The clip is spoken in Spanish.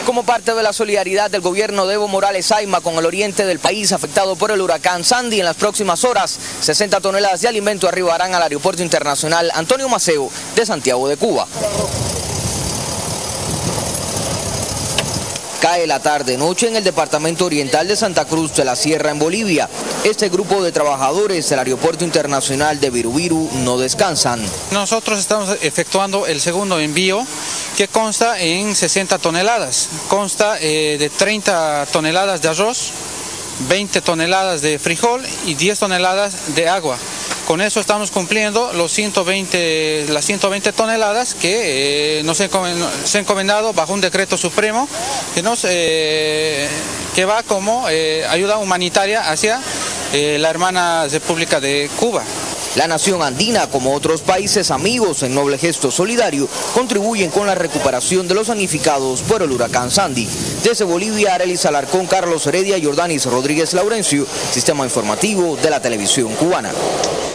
Como parte de la solidaridad del gobierno de Evo Morales Ayma con el oriente del país afectado por el huracán Sandy, en las próximas horas 60 toneladas de alimento arribarán al Aeropuerto Internacional Antonio Maceo de Santiago de Cuba. Cae la tarde-noche en el departamento oriental de Santa Cruz de la Sierra, en Bolivia. Este grupo de trabajadores del Aeropuerto Internacional de Virubiru no descansan. Nosotros estamos efectuando el segundo envío, que consta en 60 toneladas. Consta de 30 toneladas de arroz, 20 toneladas de frijol y 10 toneladas de agua. Con eso estamos cumpliendo las 120 toneladas que se ha encomendado bajo un decreto supremo que va como ayuda humanitaria hacia la hermana República de Cuba. La nación andina, como otros países amigos en noble gesto solidario, contribuyen con la recuperación de los damnificados por el huracán Sandy. Desde Bolivia, Arelis Alarcón, Carlos Heredia, Jordanis Rodríguez Laurencio, Sistema Informativo de la Televisión Cubana.